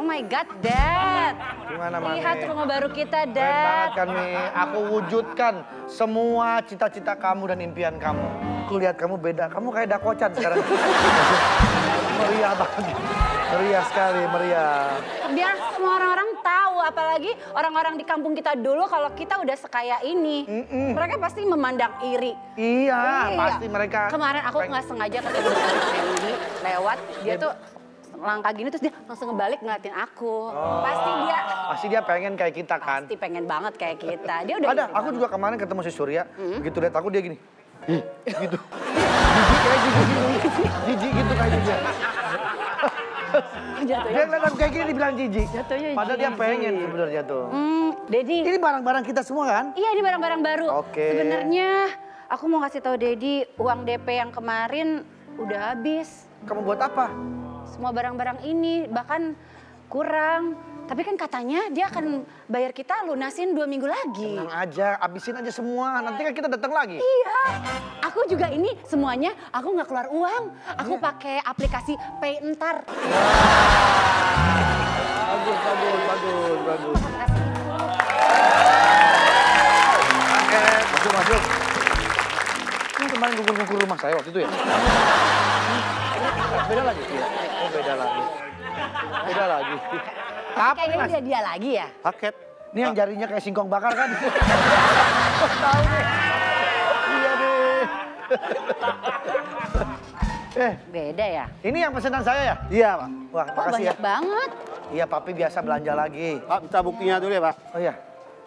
my God, Dad. Gimana, Mami? Lihat rumah baru kita, Keren Dad. banget kan, Mi. Aku wujudkan semua cita-cita kamu dan impian kamu. Aku lihat kamu beda. Kamu kayak dakocan sekarang. Meriah banget. Meriah sekali, meriah. Biar semua orang-orang tahu, apalagi orang-orang di kampung kita dulu kalau kita udah sekaya ini. Mereka pasti memandang iri. Iya, pasti mereka. Kemarin aku nggak sengaja ketemu dengan Randy lewat, dia tuh langkah gini terus dia langsung ngebalik ngeliatin aku. Pasti dia pengen kayak kita kan. pasti pengen banget kayak kita. Dia udah Ada, iri aku banget. juga kemarin ketemu si Surya. Begitu lihat aku dia gini. Gitu. Jijik kayak jijik gitu kayak dia. Jatuhnya Dia ngeliat aku kayak gini dibilang jijik. Jatuhnya Padahal dia jijik. pengen sebenarnya tuh. Dedi. Ini barang-barang kita semua kan? Iya, ini barang-barang baru. Oke. Sebenarnya aku mau kasih tahu Dedi, uang DP yang kemarin udah habis. Kamu buat apa? Semua barang-barang ini bahkan kurang. Tapi kan katanya dia akan bayar kita lunasin 2 minggu lagi. Tenang aja, abisin aja semua. Nanti kan kita datang lagi. Iya, aku juga ini semuanya aku nggak keluar uang. Aku pakai aplikasi Pay Entar. Bagus. Makasih. Masuk. Ini kemarin ngukur rumah saya waktu itu ya? Beda lagi? Iya. Oh, beda lagi. Kayaknya dia lagi ya? Paket. Ini yang jarinya kayak singkong bakar kan? Tahu deh. Iya deh. Beda ya? Ini yang pesanan saya ya? Iya, Pak. Wah, Oh, makasih ya. banyak banget. Iya, Papi biasa belanja lagi. Pak, minta buktinya dulu ya, Pak. Oh iya.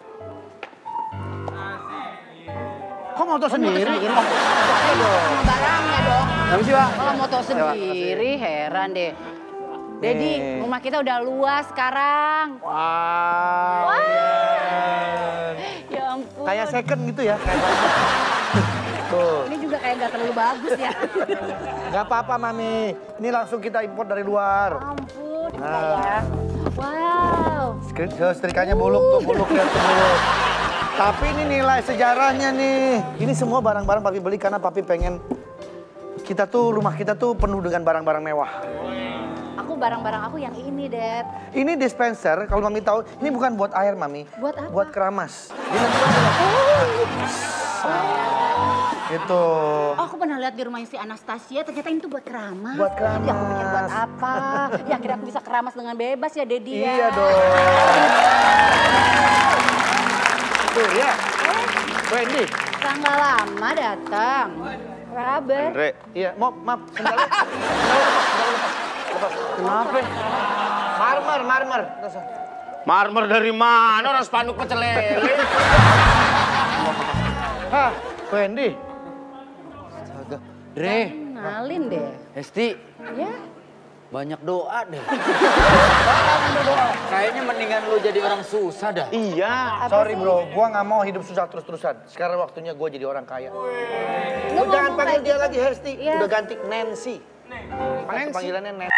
Kok moto sendiri? Sama barangnya dong. Tapi sih, Pak. Kalau moto sendiri heran deh. Dedi, Nih. rumah kita udah luas sekarang. Wow. Ya ampun. Kayak second gitu ya. Tuh. Ini juga kayak gak terlalu bagus ya. Gak apa-apa, Mami. Ini langsung kita import dari luar. Ampun, ini Nah. kayak. Wow. Setrikanya buluk tuh, lihat tuh buluk. Tapi ini nilai sejarahnya nih. Ini semua barang-barang Papi beli karena Papi pengen rumah kita tuh penuh dengan barang-barang mewah. Barang-barang aku yang ini, Dad. Ini dispenser, kalau Mami tahu, ini bukan buat air, Mami. Buat apa? Buat keramas. Dia nanti gitu. Oh, aku pernah lihat di rumahnya si Anastasia, ternyata ini tuh buat keramas. Buat keramas. Ya, aku pikir buat apa? Ya, akhirnya aku bisa keramas dengan bebas ya, Dedi ya. Iya dong. Tuh ya. Wendy. Nggak lama datang. Apa kabar? Andre. Iya, maaf. Sendalnya. Lepas. Kenapa? Marmer. Marmer dari mana? Orang spanduk pecel lele. Hah, Wendy. Dre, Kenalin deh. Hesti, Ya. banyak doa deh. Kayaknya mendingan lu jadi orang susah dah. Iya, Apa sorry sih? bro, gua nggak mau hidup susah terus-terusan. Sekarang waktunya gua jadi orang kaya. Lu Jangan ngomong panggil kayak dia gitu. lagi Hesti, Iya. udah ganti Nancy. Panggilannya Nancy.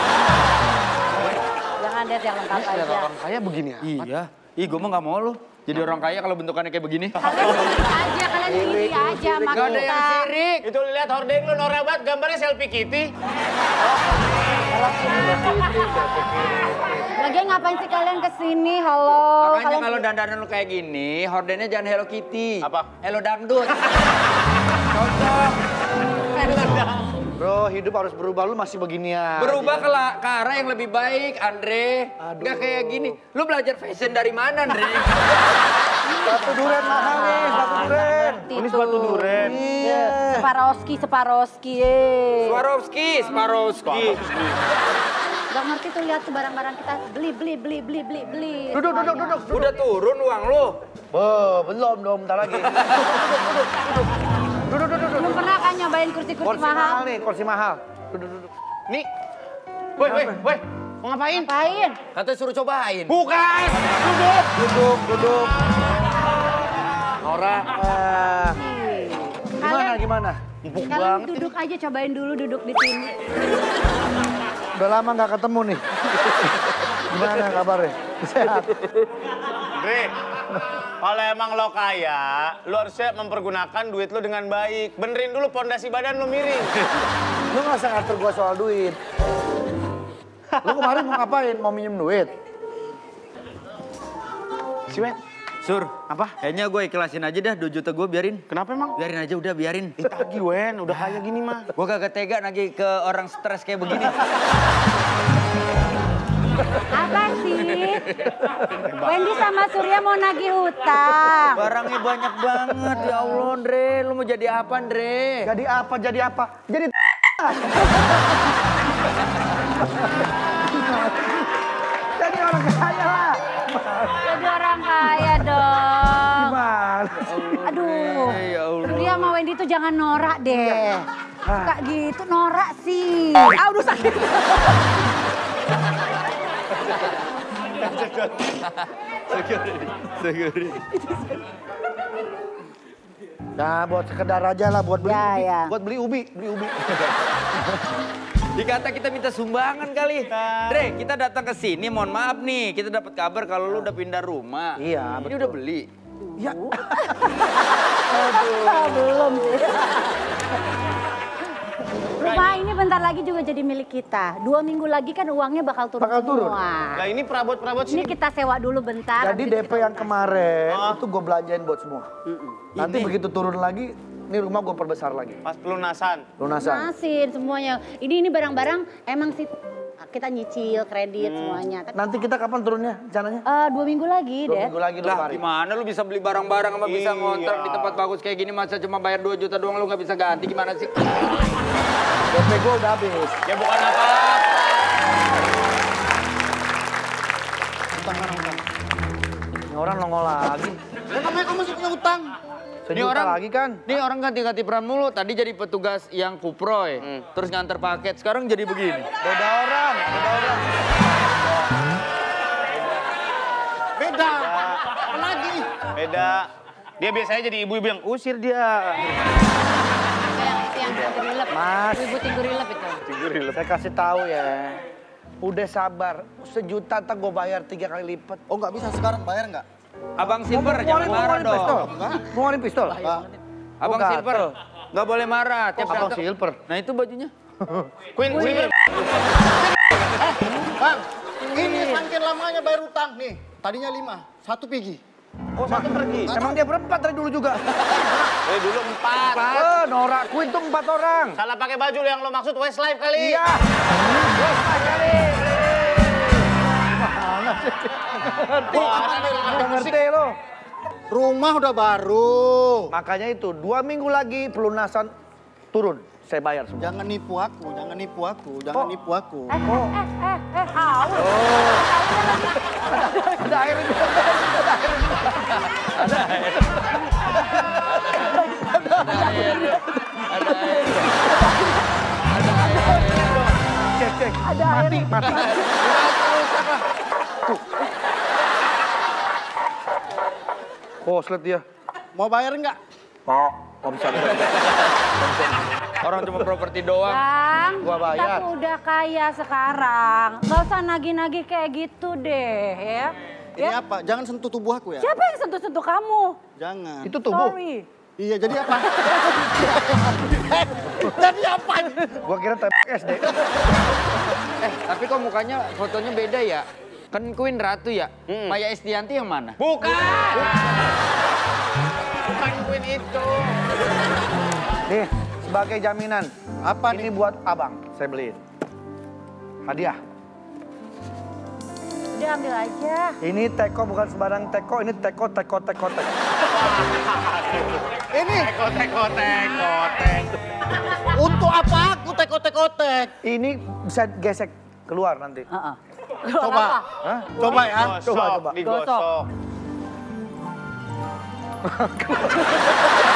Jangan, Dad, yang lengkap aja. Orang kaya begini ya? Iya. Ih, gue mah gak mau lu. Jadi orang kaya kalau bentukannya kayak begini. Kalian iri aja sama Gak ada yang kita. sirik. Itu lihat hordeng lu norak banget, gambarnya selfie Kitty. Lagian ngapain sih kalian kesini? Halo. Makanya kalau dandanan lu kayak gini, hordennya jangan Hello Kitty. Apa? Hello Dangdut. Bro, hidup harus berubah, lu masih beginian. Berubah ke arah yang lebih baik, Andre. Gak kayak gini. Lu belajar fashion dari mana, Andre? Sepatu duren mahal nih, sepatu duren. Ini sepatu duren. Iya. Separoski. Swarovski. Gak ngerti tuh lihat tuh barang-barang kita beli. Duduk. Udah turun uang lu. Belum, bentar lagi. Duduk. Belum pernah kan nyobain kursi-kursi Kursi mahal? mahal nih, kursi mahal. Duduk. Nih. Woi. Mau ngapain? Ngapain? Katanya suruh cobain. Bukan. Duduk. Nora. Gimana? Empuk Kalian banget. duduk aja, cobain dulu duduk di sini. Udah lama nggak ketemu nih. Gimana kabarnya? Sehat. Dre, kalau emang lo kaya, lo harusnya mempergunakan duit lo dengan baik. Benerin dulu pondasi badan lo miring. Lu nggak usah ngatur gua soal duit. Lu kemarin mau ngapain? Mau minjem duit? Si Wen, Sur, apa? kayaknya gue ikhlasin aja dah 2 juta gue biarin. Kenapa emang? Biarin aja udah biarin. Ditagi Wen, udah kayak gini mah. Gue kagak tega nagih ke orang stres kayak begini. Apa sih? Wendy sama Surya mau nagih hutang. Barangnya banyak banget ya Allah Andre. Lu mau jadi apa Andre? Jadi apa? Jadi apa? Jadi jadi orang kaya lah. Jadi orang kaya dong. Gimana? Aduh, Ya Allah. Surya sama Wendy tuh jangan norak deh. Kak gitu norak sih. Ah udah sakit. Nah, buat sekedar aja lah, buat beli Ya, ubi. ya. Buat beli ubi, beli ubi. Dikata kita minta sumbangan kali. Dre, kita datang ke sini, mohon maaf nih. Kita dapat kabar kalau lu udah pindah rumah. Iya, Ini udah beli. Ya. Belum sih. Rumah ini bentar lagi juga jadi milik kita. 2 minggu lagi kan uangnya bakal turun Bakal turun. semua. Nah ini perabot-perabot Ini sini. kita sewa dulu bentar. Jadi habis DP kita yang lunas. kemarin itu gue belanjain buat semua. Nanti Ini. begitu turun lagi, ini rumah gue perbesar lagi. Pas pelunasan. Lunasan. Lunasin semuanya. Ini barang-barang emang sih kita nyicil kredit semuanya. Tapi Nanti kita kapan turunnya rencananya? 2 minggu lagi 2 deh. minggu lagi lu Lah kemarin. gimana lu bisa beli barang-barang sama bisa Iya. ngontrak di tempat bagus kayak gini masa cuma bayar 2 juta doang lu nggak bisa ganti gimana sih? DP gue udah habis. Ya bukan apa-apa. Ini orang nongol lagi. Namanya kamu masih punya utang. Sejuta lagi kan? Nih orang ganti-ganti peran mulu. Tadi jadi petugas yang kuproy, terus nganter paket. Sekarang jadi begini. Beda orang, beda orang. Beda. Apa lagi? Beda. Dia biasanya jadi ibu-ibu yang usir dia. Itu yang gurilep. Mas. Ibu gurilep itu. Saya kasih tahu ya. Udah sabar, 1 juta tak gue bayar 3 kali lipat. Oh nggak bisa sekarang bayar nggak? Abang Silver jangan marah dong. Pistol. Mau ngeluarin pistol? Abang Oh, Silver nggak boleh marah. Tiap Abang datang- Silver. Nah itu bajunya. Queen Silver. Bang, ini saking lamanya bayar utang nih. Tadinya 5, 1 pergi. Oh satu pergi. Emang dia berempat dari dulu juga? Dulu 4. Norak Queen tuh 4 orang. Salah pakai baju yang lo maksud Westlife kali. Iya. Nggak ngerti lo. Rumah udah baru. Makanya itu 2 minggu lagi pelunasan turun. Saya bayar semua. Jangan nipu aku, jangan nipu aku, jangan nipu aku. Awas. Ada air itu. Cek. Mati. Koslet dia. Mau bayar nggak? Mau bisa. Orang cuma properti doang. Bang, Gua kita bayar. tuh udah kaya sekarang. Nggak usah nagih-nagih kayak gitu deh ya. Ini apa? Jangan sentuh tubuh aku ya. Siapa yang sentuh-sentuh kamu? Jangan. Itu tubuh. Sorry. Iya, jadi apa? Jadi apa? Gua kira SD. Tapi kok mukanya fotonya beda ya? Kan Queen Ratu ya? Maya Estianty yang mana? Bukan. Bukan Queen itu. Nih, sebagai jaminan. Apa Ini buat abang, saya beliin. Hadiah. Udah ambil aja. Ini teko bukan sembarang teko, ini teko. Ini Kotek. untuk apa aku tek-tek? Ini bisa gesek keluar nanti. Coba. Hah? Coba ya. Coba. Digosok.